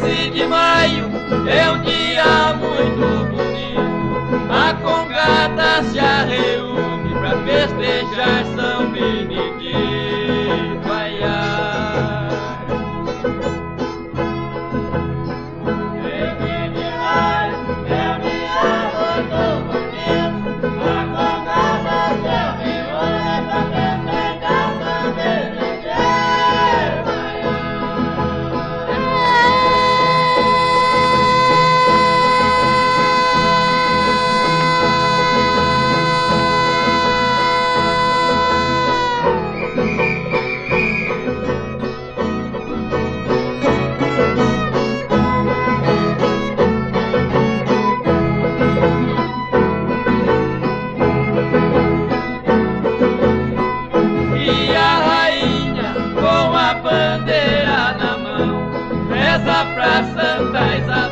13 de maio é um dia muito bonito. A congada se reúne pra festejar São Benedito. Ai, ai. 13 de maio é um dia muito bonito. A congada se reúne pra festejar São Benedito. E a rainha com a bandeira na mão reza pra Santa Isabel.